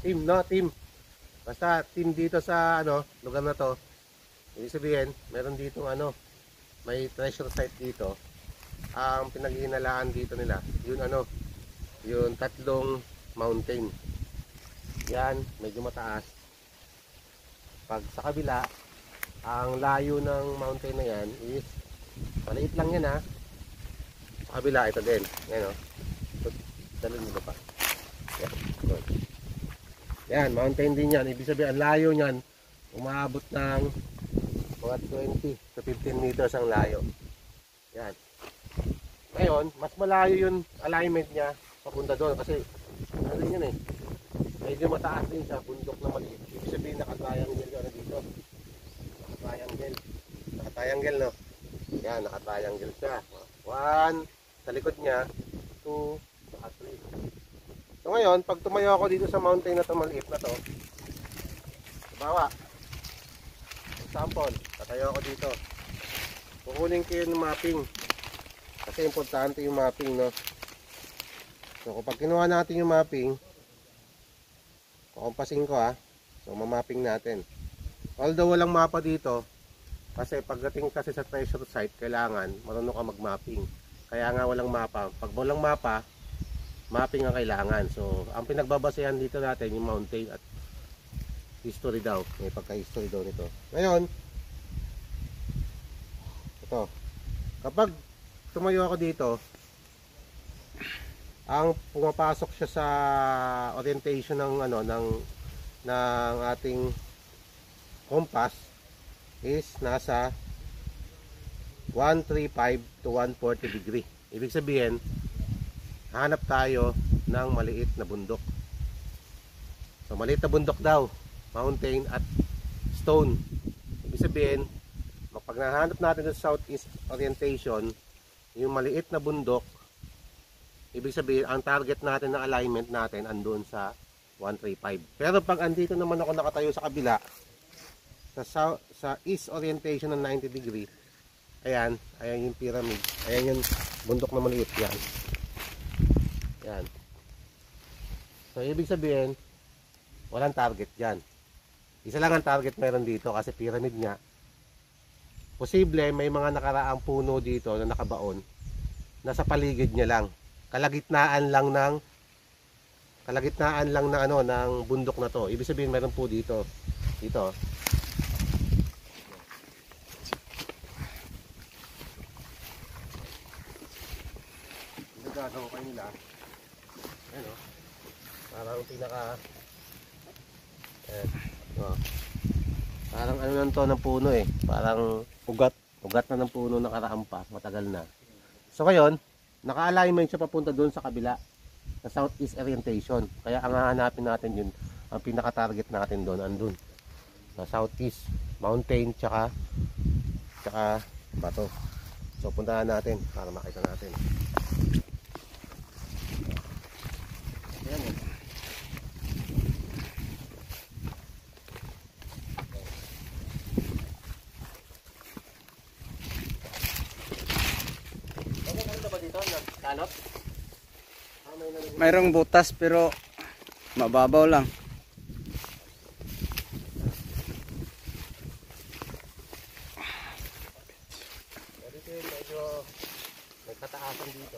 Team, no? Team. Basta team dito sa ano, lugar na to. Ibig sabihin, meron dito ano, may treasure site dito. Ang pinaghihinalaan dito nila, yun ano, yung tatlong mountain. Yan, medyo mataas. Pag sa kabila, ang layo ng mountain na yan is maliit lang yan ha. Sa kabila, ito din. Yan o. Dalhin mo pa. Yan. Yan, mountain din yan. Ibig sabihin, ang layo niyan, umaabot ng mga 20 to 15 meters ang layo. Yan. Ngayon, mas malayo yung alignment niya papunta doon kasi ano yan eh. Medyo mataas din sa bundok na maliit. Ibig sabihin, naka-triangle ka na dito. Naka-triangle. Naka-triangle, no? Yan, naka-triangle siya. 1, sa likod niya, 2, saka 3. So ngayon, pag tumayo ako dito sa mountain na to, maliit na to, bawa, example, tatayo ako dito. Kukunin ko yung mapping. Kasi importante yung mapping, no? So kapag kinuha natin yung mapping, kukumpasin ko ha. So mamapping natin. Although walang mapa dito, kasi pagdating kasi sa treasure site, kailangan marunong ka mag-mapping. Kaya nga walang mapa. Pag walang mapa, mapping ang kailangan. So ang pinagbabasehan dito natin yung mountain at history daw. May pagka-history daw nito. Ngayon, ito. Kapag tumayo ako dito, ang pumapasok siya sa orientation ng ano ng ating compass is nasa 135 to 140 degree. Ibig sabihin, hanap tayo ng maliit na bundok. So maliit na bundok daw, mountain at stone. Ibig sabihin, pag nahanap natin sa southeast orientation, yung maliit na bundok, ibig sabihin, ang target natin na alignment natin andun sa 135. Pero pag andito naman ako nakatayo sa kabila, sa east orientation ng 90 degree, ayan yung pyramid, ayan yung bundok na maliit, yan. Yan. So, ibig sabihin, walang target dyan. Isa lang ang target meron dito kasi pyramid nga. Posible, may mga nakaraang puno dito na nakabaon, nasa paligid niya lang. Kalagitnaan lang ng ano ng bundok na to. Ibig sabihin meron po dito. Dito. Gagawin kayo nila. Ayan o. Parang pinaka parang ano lang to ng puno eh. Parang ugat na ng puno nakarampa. Matagal na. So ngayon, naka-alignment siya papunta doon sa kabila. Sa southeast orientation. Kaya ang hahanapin natin yun, ang pinaka-target natin doon, andun. Sa southeast, mountain, tsaka bato. So puntahan natin para makita natin. Ayan eh. Ano ba dito? Kalot? Mayroong butas pero mababaw lang. Dito medyo may kataasan dito.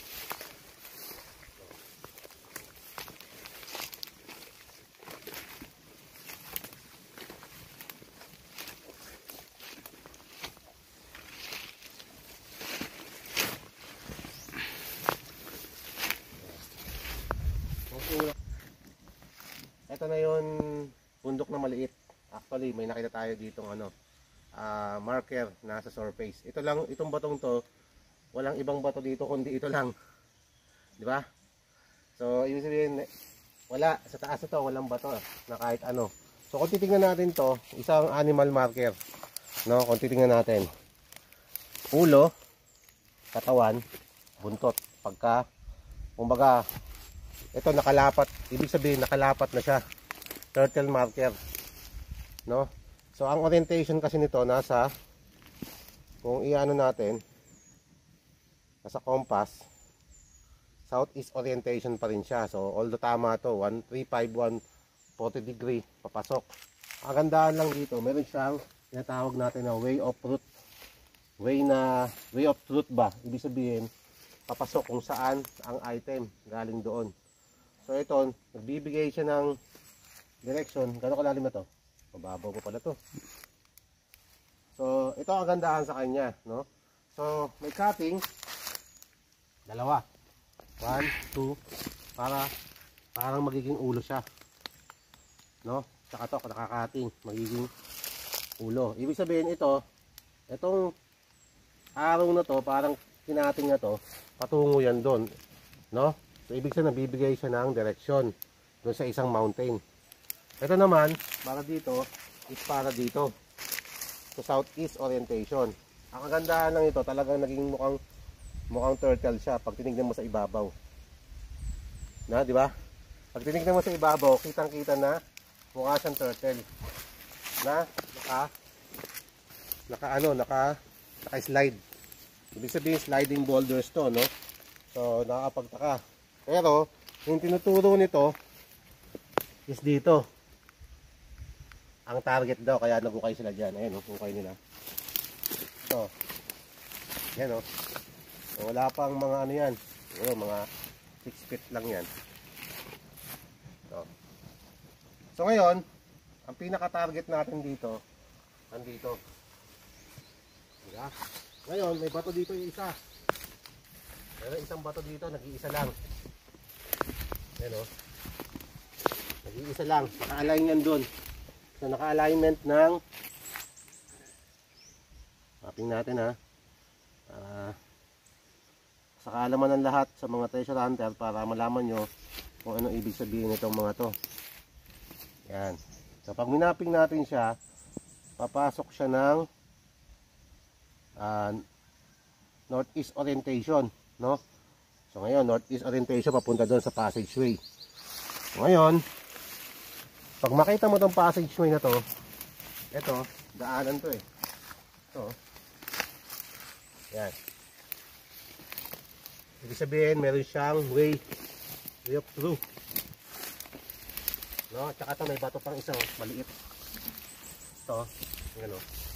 Ito na yung bundok na maliit. Actually, may nakita tayo ditong marker na sa surface. Ito lang, itong batong to, walang ibang bato dito kundi ito lang. Di ba? So, ibig sabihin, wala sa taas ito, walang bato na kahit ano. So, kung titingnan natin to, isang animal marker. No, kung titingnan natin. Ulo, katawan, buntot. Pagka, kumbaga, ito nakalapat, ibig sabihin nakalapat na siya. Turtle marker. No? So ang orientation kasi nito nasa, kung iano natin, nasa compass, southeast orientation pa rin siya. So although tama to, 1351 40 degree papasok. Ang gandaan lang dito, meron siyang tinatawag natin na way of truth. Way of truth ba? Ibig sabihin, papasok kung saan ang item galing doon. So ito, nagbibigay siya ng direction. Gano'ng kalalim na to? Mababaw pa pala to. So ito ang gandaan sa kanya, no? So may cutting, dalawa. 1, 2, parang magiging ulo siya. No? Tsaka to, nakakating, magiging ulo. Ibig sabihin itong araw na to, parang kinating na to, patungo yan doon. No? So, ibig sabihin, nabibigay siya ng direksyon doon sa isang mountain. Ito naman, para dito, is para dito. So, southeast orientation. Ang kagandahan lang ito, talagang naging mukhang turtle siya pag tinignan mo sa ibabaw. Na, di ba? Pag tinignan mo sa ibabaw, kitang-kita na mukha siyang turtle. Na, naka-slide. Ibig sabihin, sliding boulders to, no? So, nakakapagtaka. Pero, yung tinuturo nito is dito. Ang target daw, kaya nagukay sila dyan. Ayan, hukay nila. So, yan, o. So, wala pang mga ano yan. Siguro, mga 6 feet lang yan. So ngayon, ang pinaka-target natin dito, nandito. Diba? Ngayon, may bato dito yung isa. Pero isang bato dito, nag-iisa lang. Ayan o. Nag-iisa lang. Naka-align yan dun. So naka-alignment ng mapping natin ha. Sa kaalaman ng lahat sa mga treasure hunter para malaman nyo kung ano ibig sabihin itong mga to. Yan. So pag minapping natin siya, papasok siya ng northeast orientation, no? So ngayon, northeast orientation papunta doon sa passageway. So ngayon, pag makita mo tong passageway na to, ito, daanan to eh. Ito. Yan. Ibig sabihin, meron siyang way of through. No, tsaka ito may bato pang isa, maliit. Ito, yan o.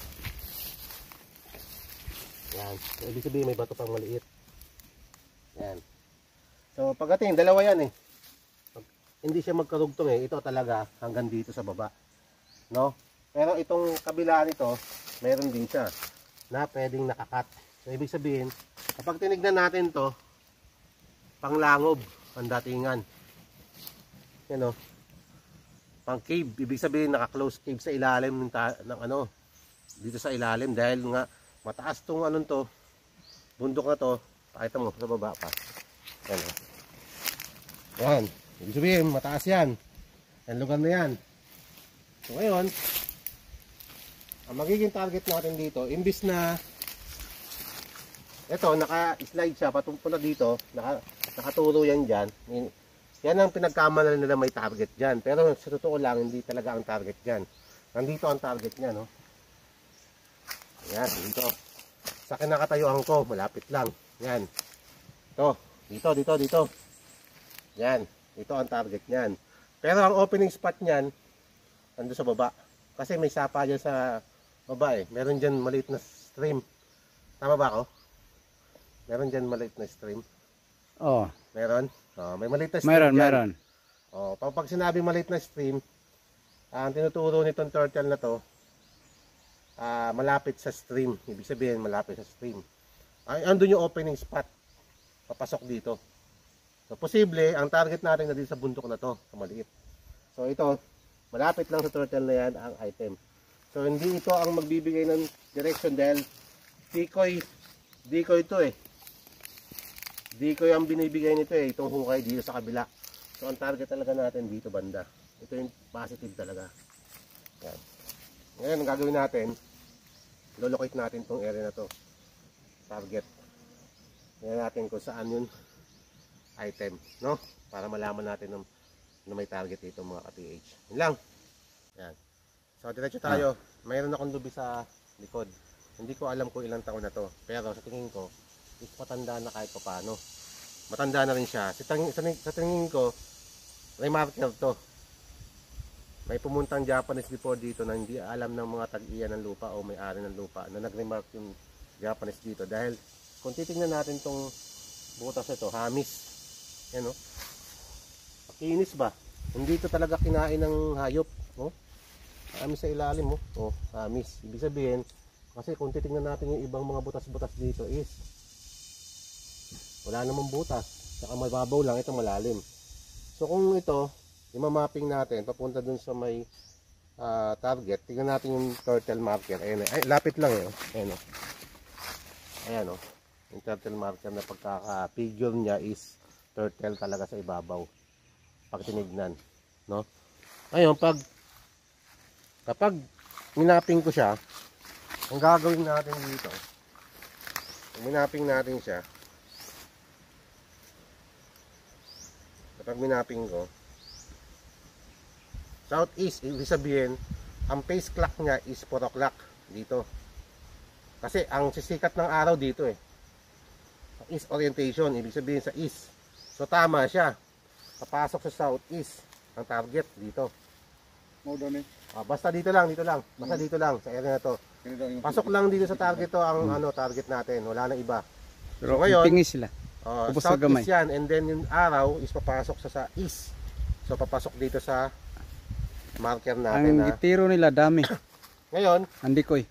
Yan. So, ibig sabihin may bato pang maliit. Yan. So, pagdating, dalawa yan eh. Hindi siya magkarugtong eh. Ito talaga hanggang dito sa baba. No? Pero itong kabila nito, meron din siya na pwedeng nakakat. So, ibig sabihin, kapag tinignan natin to, panglangob ang datingan. Yan o. Pang cave, ibig sabihin naka-close cave sa ilalim ng ano, dito sa ilalim dahil nga mataas tong anong to, bundok na to, pakita mo sa baba pa. Yan o. Yan, ibig sabihin mataas yan. Ang lugar na yan. So ngayon, ang magiging target natin dito, imbis na ito, naka-slide siya patungo dito, nakaturo yan dyan. Yan ang pinagkamalan nila may target dyan. Pero sa totoo lang, hindi talaga ang target dyan. Nandito ang target niya, no? Yan, dito. Sa kinakatayuan ko, malapit lang. Yan. Ito, dito. Yan, ito ang target niyan. Pero ang opening spot niyan, nandun sa baba. Kasi may sapa dyan sa baba eh. Meron dyan maliit na stream. Tama ba ako? Meron dyan maliit na stream. Oh. Meron? Oh, may maliit na stream dyan. Meron. Oh, pag sinabi maliit na stream, ang tinuturo nitong turtle na to, malapit sa stream. Ibig sabihin, malapit sa stream. Andun yung opening spot. Papasok dito. So, posible, ang target natin na dito sa bundok na to, sa maliit. So, ito, malapit lang sa turtle na yan ang item. So, hindi ito ang magbibigay ng direction dahil decoy ito eh. Decoy ang binibigay nito eh, itong hukay dito sa kabila. So, ang target talaga natin dito banda. Ito yung positive talaga. Yan. Ngayon, ang gagawin natin, lolocate natin itong area na to. Target. Ngayon natin kung saan yung item, no? Para malaman natin na may target dito mga ka-TH. Yun lang. Yan. So, diretso tayo. Mayroon akong lubi sa likod. Hindi ko alam kung ilang taon na to. Pero sa tingin ko, is matanda na kahit paano. Matanda na rin siya. Sa tingin ko, may marker to. may pumuntang Japanese before dito na hindi alam ng mga tag-iya ng lupa o may-ari ng lupa na nag-remark yung Japanese dito. Dahil kung titingnan natin tong butas nito, hamis. Yan o. Makinis ba? Hindi ito talaga kinain ng hayop. Oh? Hamis sa ilalim mo. Oh, hamis. Ibig sabihin, kasi kung titingnan natin yung ibang mga butas-butas dito is wala namang butas. Saka mababaw lang, ito malalim. So kung ito, imamapping natin papunta dun sa may target. Tingnan natin yung turtle marker. Ayan, ay, lapit lang eh. Ayan o. Ayan o. Yung turtle marker na pagkaka-figure niya is turtle talaga sa ibabaw. Pag tinignan. No? Ngayon, kapag minapping ko siya, ang gagawin natin dito, minapping natin siya, kapag minapping ko, southeast, ibig sabihin, ang phase clock niya is 4 o'clock dito. Kasi ang sisikat ng araw dito eh. East orientation, ibig sabihin sa east. So tama siya. Papasok sa southeast ang target dito. Basta dito lang. Basta dito lang sa area na to. Pasok lang dito sa target to ang target natin. Wala nang iba. Pero so, ngayon, pingis sila. southeast yan, and then yung araw is papasok sa east. So papasok dito sa marker natin. Ang itiro nila dami. Ngayon, Andikoy.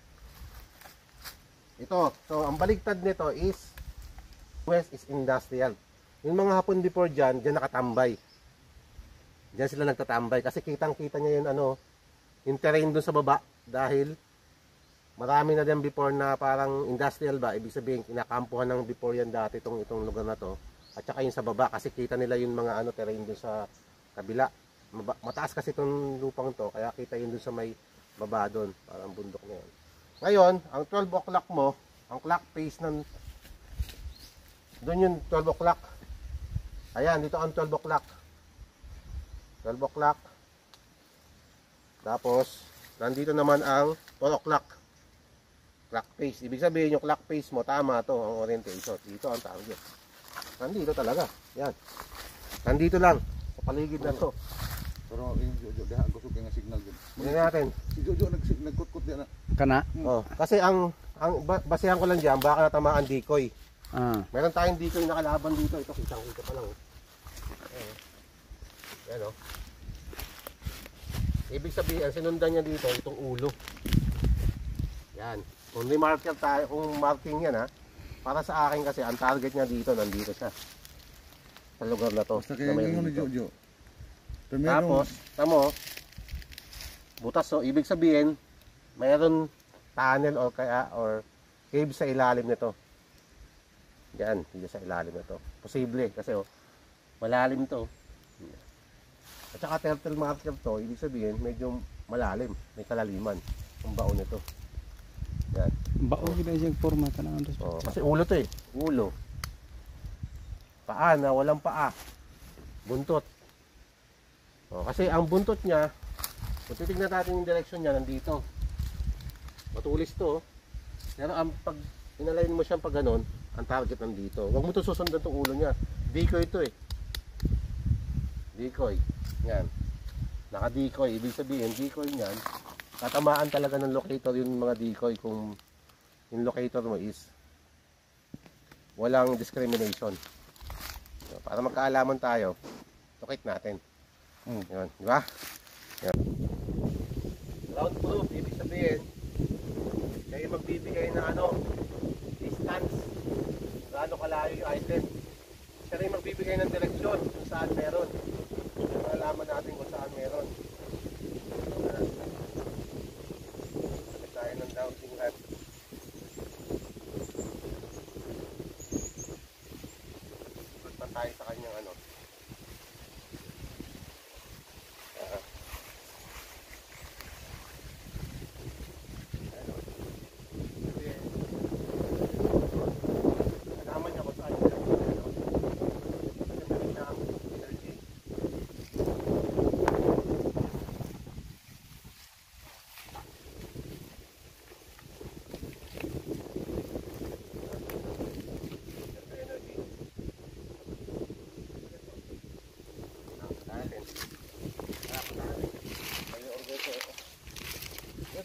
ito. So ang baligtad nito is west is industrial. Yung mga hapon before dyan nakatambay. Diyan sila nagtatambay kasi kitang-kita niya yung yung terrain doon sa baba dahil marami na din before na parang industrial ba, ibig sabihin kinakampuhan ng before yan dati itong lugar na to. At saka yung sa baba kasi kita nila yung mga terrain doon sa kabila. Mataas kasi itong lupang to kaya kita yun doon sa may baba doon, parang bundok na yun. Ngayon, ang 12 o'clock mo, ang clock face ng doon yung 12 o'clock. Ayan, dito ang 12 o'clock. 12 o'clock. Tapos, nandito naman ang 4 o'clock. Clock face. Ibig sabihin yung clock face mo, tama to ang orientation. Dito ang target. Nandito talaga. Yan. Nandito lang. Sa paligid na to. Pero yung Jojo, dahan gusto kaya nga signal dun. Tingnan natin. Si Jojo nagkut-kut din na. Kana? Oh, kasi ang basehan ko lang diyan, baka natamaan decoy. Meron tayong decoy na kalaban dito. Ito, kitang-kita pa lang. Yan o. Ibig sabihin, sinundan niya dito itong ulo. Yan. Kung remarker tayo, kung marking yan para sa akin kasi ang target niya dito, nandito siya. Sa lugar na to. Basta Na kaya may ngayon ni dito. Jojo. Tapos, tamo, butas so, ibig sabihin, mayroon tunnel or cave sa ilalim nito. Yan, dito sa ilalim nito. Posible kasi malalim to. At saka turtle marker to, ibig sabihin medyo malalim, may kalaliman ang baon nito. Yan. Baon gid siyang forma tanang dos. Kasi ulo to eh, ulo. Paa na walang paa. Buntot. Kasi ang buntot niya, kung titignan natin yung direction niya nandito. Matulis to. Pero pag inalayin mo siyang pag ganon, ang target nandito. Huwag mo to susundan tong ulo niya. Decoy ito eh. Decoy. Yan. Naka-decoy. Ibig sabihin, decoy niyan. Tatamaan talaga ng locator yung mga decoy kung yung locator mo is walang discrimination. Para magkaalaman tayo, locate natin. Yan. Di ba? Yan. Ground proof. Ibig sabihin, kayo magbibigay na distance. Gaano kalayo yung item. Siya rin magbibigay ng direksyon kung saan meron. Malaman natin kung saan meron. Sabi tayo ng dowsing rod. Ikot pa tayo sa kanyang Alaman niya kung saan meron. Kasi meron siyang energy.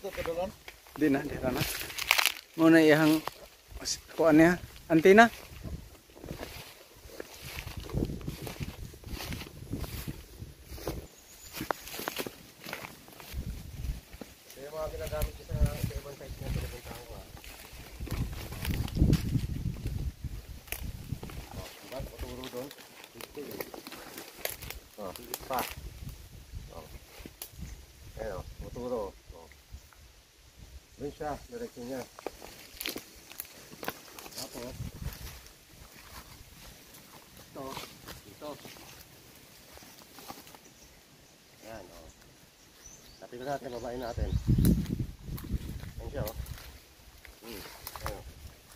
ito kadulon. Di na, na. Muna iyang kuan niya, antina. Kaya mga ginagamit ko sa ibang size na pinagpuntahan ko. Diba? Maturo doon. Higit pa. Ayan o, maturo. Doon siya, direksyon niya. Tapos, dito. Ayan o. Tapos natin, babain natin. Ayan siya o. Ayan o.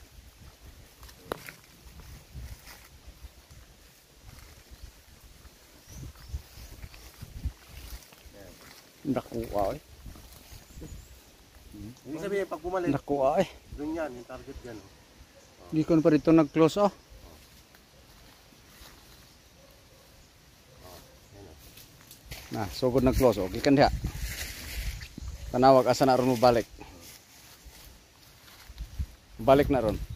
Nakuha eh. Ibig sabihin, pag bumalik, Nakuha eh. doon yan, yung target yan. Di ko pa dito nag-close oh. Nah, sugod nag-close oh. Gikan diha. Tanawag asa na ron mo balik. Balik na ron.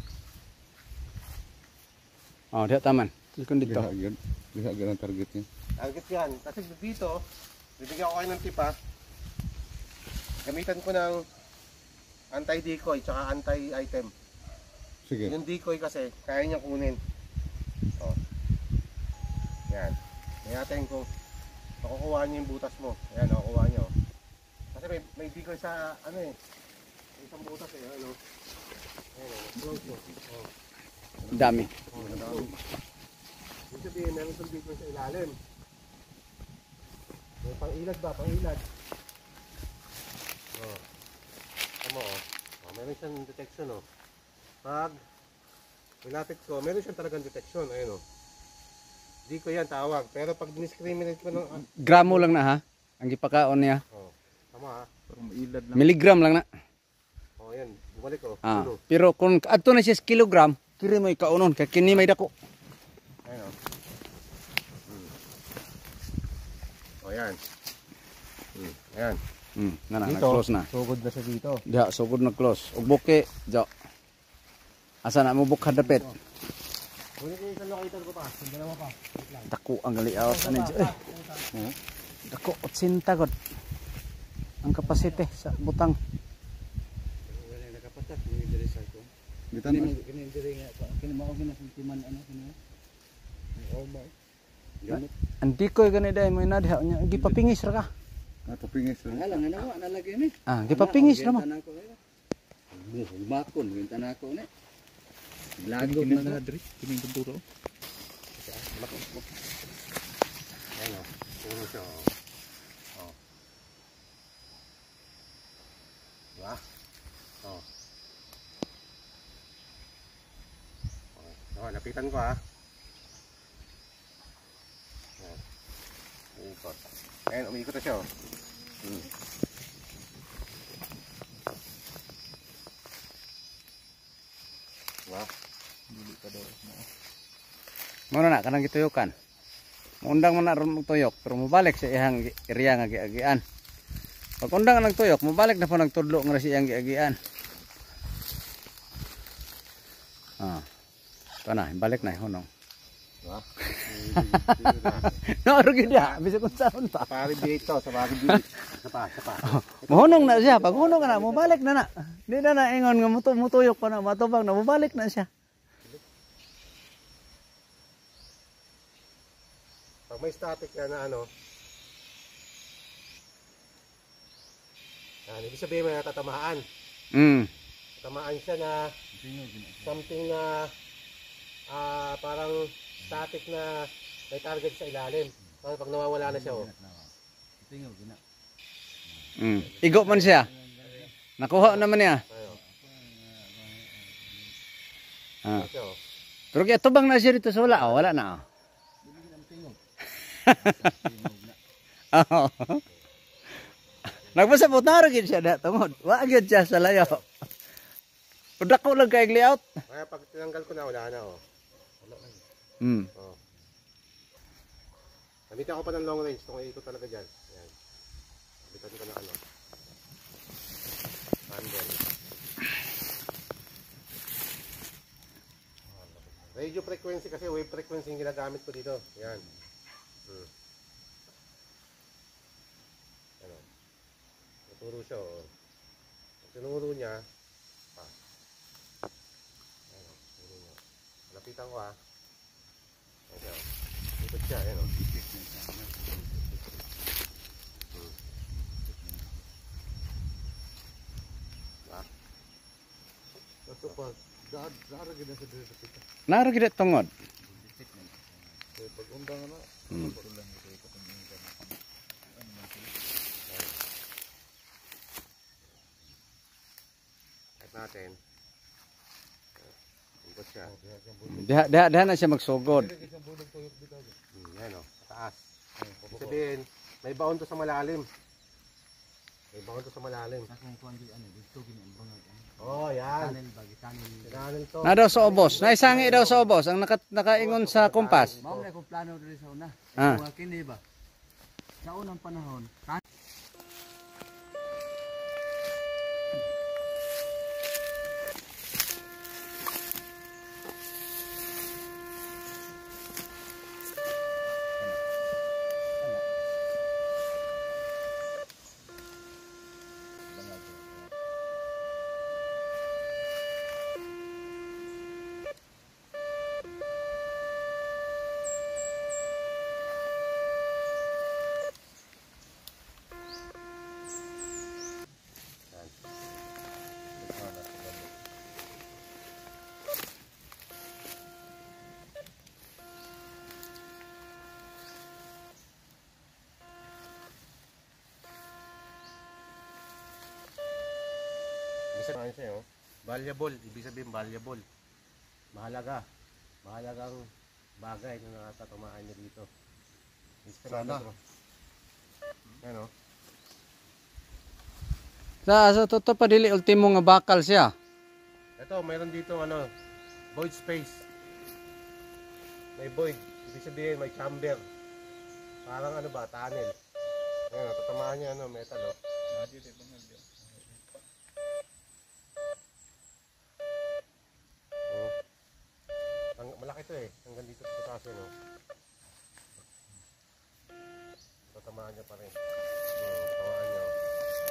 Oh, diha taman. Ikon dito. Diha gyud ang target niya. Target yan. Kasi dito, bibigyan ko kayo ng tip ha. Gamitan ko ng anti-decoy tsaka anti-item. Sige. Yung decoy kasi, kaya niya kunin. O. Yan. Tingnan natin kung makukuha niyo yung butas mo. Ayan, nakukuha niyo. Kasi may decoy sa, ano eh. May isang butas eh, ano. Ayan, close mo. O. Dami. O, nadami. Ibig sabihin, meron itong decoy sa ilalim. May pang-ilad ba? Pang-ilad. O. Tama o. O, meron siyang detection o. Pag nilapit ko, meron siyang talagang detection. Ayun o. Di ko yan tawag. Pero pag discriminate ko ng... Gramo lang na ha. Ang gipakaon niya. Oh, tama ha. Parang mailad lang. Miligram lang na. Oh, yan. Bumalik ko. Ah, pero kung adto na siya sa kilogram, kiri mo ikaunon kay kini may dako. Ayun o. Oh, yan. Ayan. Na Dito, nag-close na. sugod na siya dito. Diha, sugod nag-close. Ug buki, diha. Asa na mo bukad dapit. Kunin ko yung isang locator ko pa. Yung dalawa pa. Dako ang layout ani diha. Dako 80 god. Ang kapasite sa butang. Wala na kapatat. Yung i-recycle ko. Bitan mo. Kini diri nga pa. Kini mao gina sentiman ano kini. Oh, ba. Gamit. Andi ko gani dai mo na diha nya gipapingis ra ka. Pingis. Lang ano ko analagay ni. Ah, gipapingis ra mo. Makon benta na ako ni. Lagot na na diri. Kining benturo. Ayun o. Puro siya o. Oh. Diba? Oh. Okay. So, lapitan ko ha. Ayan. Uikot. Ayan, umiikot na siya o. Diba? Mo na kanang gituyokan. Undang mo na ron tuyok pero mobalik sa iyang area nga giagian. Pag undang nang tuyok, mobalik na po nagtudlo nga sa iyang giagian. Ah. Kana, balik na hunong. Diba? No, gid ya, bisa kun saon pa. Pari dito, sa pari dito. Sa pa. Mohunong na siya, pag hunong na, mobalik na na. Di na ingon nga mutuyok pa na, matubang na, mobalik na siya. Pag may static ka na ano, ibig sabihin may natatamaan. Tatamaan siya na something na parang static na may target sa ilalim. Pag nawawala na siya oh. Igo man siya. Nakuha naman niya. Ayo. Ah. Siya, oh. Pero kaya tubang na siya dito sa wala. Oh, wala na. Oh. Oh. Nagpasabot na rin siya na tungod. Wag yun siya sa layo. Udak ko lang kayong layout. Kaya pag tinanggal ko na wala na oh. Wala na. Oh. Gamitin ako pa ng long range. Itong ikot talaga dyan. Ayan. Gamitin ko na ano. Radio frequency kasi, wave frequency yung ginagamit ko dito. Yan. Ano? Tuturo siya, oh. Pag tinuro niya, pa. Ano? Tinuro niya. Lapitan ko, ha. Ayan. Ikot siya, ayan, oh. Ito pa, dara gina sa dito sa pita. Naro gid tungod. Kaya pag undang na, ulang ito ito kung hindi ka Kahit natin. Ikot siya. Diha na siya magsugod. Yan, oh. Taas. Ibig sabihin, may baon to sa malalim. May baon to sa malalim. Oh, yan. Tunnel to. Na daw sa ubos. Naisangi daw sa ubos ang nakaingon sa kompas. Mao na ko plano diri sa una. Ah. Mga kini ba? Sa unang panahon, Ano siya, oh? Valuable, ibig sabihin valuable. Mahalaga. Mahalagang bagay na natatamaan niyo dito. Sana. Ano? Sa totoo pa dili ultimo nga bakal siya. Ito, mayroon dito ano, void space. May void, ibig sabihin may chamber. Parang ano ba, tunnel. Ayan, tatamaan niya ano, metal, oh. Malaki to eh, hanggang dito sa taas yun, oh. Tatamaan niya pa rin. Tatamaan niya, oh.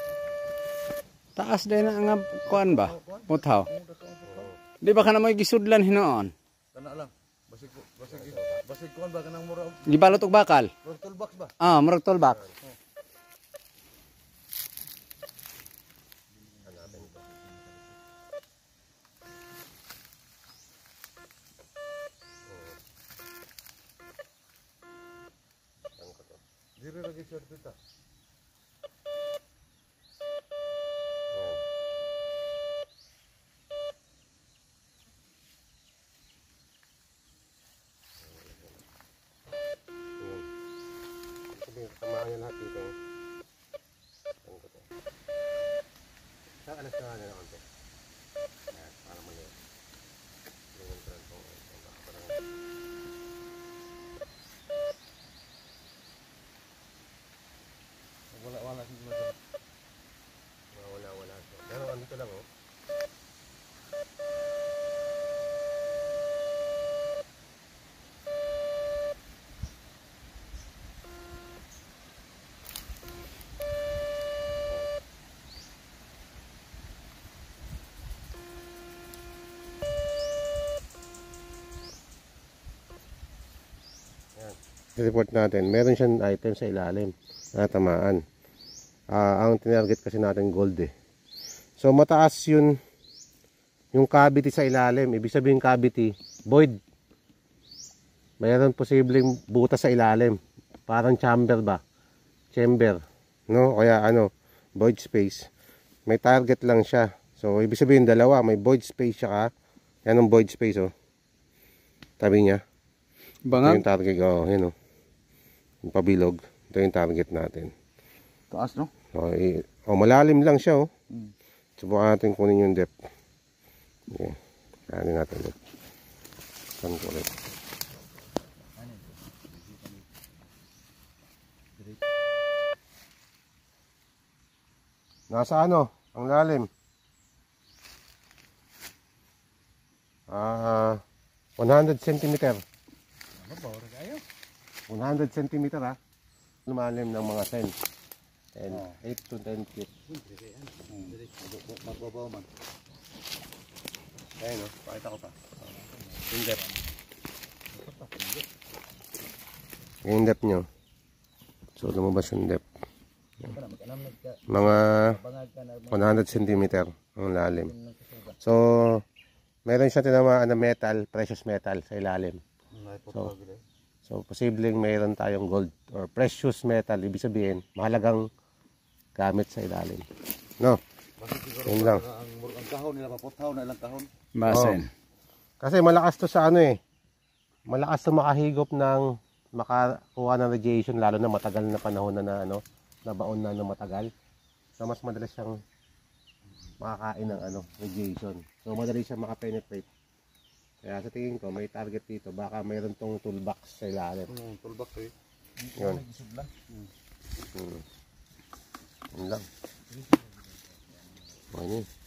Taas din nga kuan ba? Puthaw. Di ba kana mo gisudlan hinoon? Kana lang. Basig kuan ba kanang mura Gibalot og bakal. toolbox ba? Ah, murag toolbox. Hanapin ito. Saan ko to? Diri lagi short dito. Tamaan niya lahat dito. Saan ko to? Saan alas na niya na konti? Ayan, para mali. Tingnan ko lang kung parang Wala siguro. wala. Pero andito lang, oh. Report natin, meron siyang item sa ilalim na tamaan. Ang tinarget kasi natin gold eh. So mataas yun yung cavity sa ilalim. Ibig sabihin cavity, void. Mayroon posibleng butas sa ilalim. Parang chamber ba? Chamber. No? Kaya ano, void space. May target lang siya. So ibig sabihin dalawa, may void space siya. Yan ang void space, oh. Tabi niya. Ito Bangag. yung target, oh, yun, oh. Yung pabilog. Ito yung target natin. Taas no? Malalim lang siya, oh. Subukan natin kunin yung depth. Okay. Kanin natin ulit. Saan ko ulit? Nasa ano? Ang lalim. 100 centimeter. Ano ba, oras kayo? 100 centimeter ha. Lumalim ng mga 10. And 8 to 10 feet. Magbabaw man. Ayun o, pakita ko pa. In depth. In depth nyo. So lumabas yung depth. Mga 100 centimeter ang lalim. So, meron siya tinamaan na metal, precious metal sa ilalim. So posibleng mayroon tayong gold or precious metal. Ibig sabihin, mahalagang gamit sa ilalim. No? Yun lang. Ang kahon nila, paputaw na ilang kahon. Basin. Kasi malakas to sa ano eh. Malakas to makahigop ng makakuha ng radiation lalo na matagal na panahon na ano, nabaon na matagal. So mas madalas siyang makakain ng ano, radiation. So madali siyang makapenetrate. Kaya sa tingin ko may target dito. Baka mayroon tong toolbox sa ilalim. Toolbox eh. Yun. Yun lang. Okay.